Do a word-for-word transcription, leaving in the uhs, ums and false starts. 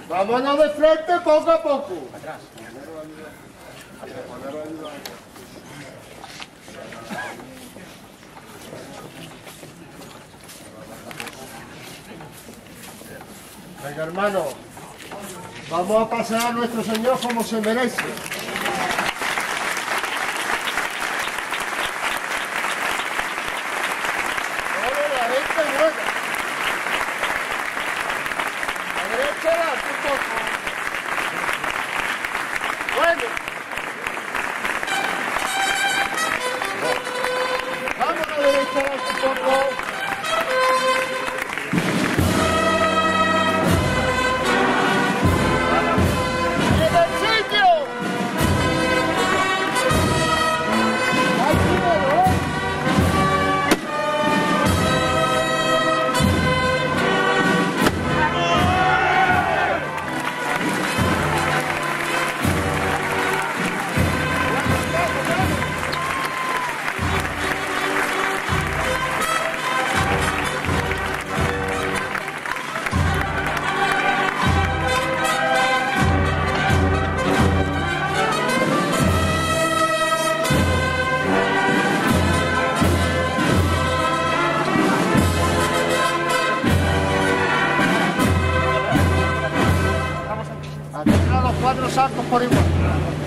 Vámonos de frente poco a poco. Atrás. Venga, hermano, vamos a pasar a nuestro Señor como se merece. Ahora la gente buena. A la derecha adelante un poco. Bueno. Vamos a la derecha adelante un poco. Los cuatro saltos por igual.